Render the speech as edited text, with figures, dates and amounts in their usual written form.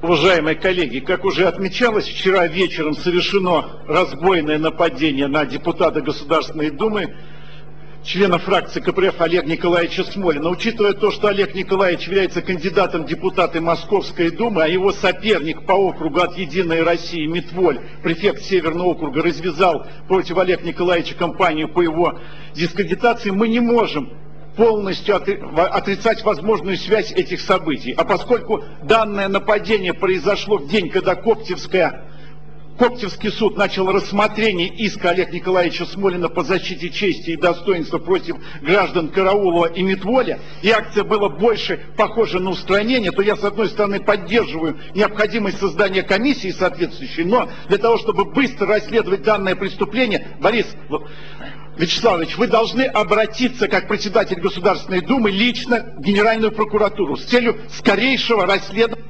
Уважаемые коллеги, как уже отмечалось, вчера вечером совершено разбойное нападение на депутата Государственной Думы, члена фракции КПРФ Олега Николаевича Смолина. Учитывая то, что Олег Николаевич является кандидатом в депутаты Московской Думы, а его соперник по округу от «Единой России» Митволь, префект Северного округа, развязал против Олега Николаевича кампанию по его дискредитации, мы не можем полностью отрицать возможную связь этих событий. А поскольку данное нападение произошло в день, когда Коптевский суд начал рассмотрение иска Олега Николаевича Смолина по защите чести и достоинства против граждан Караулова и Митволя, и акция была больше похожа на устранение, то я, с одной стороны, поддерживаю необходимость создания комиссии соответствующей, но для того, чтобы быстро расследовать данное преступление, Борис Вячеславович, вы должны обратиться, как председатель Государственной Думы, лично в Генеральную прокуратуру с целью скорейшего расследования.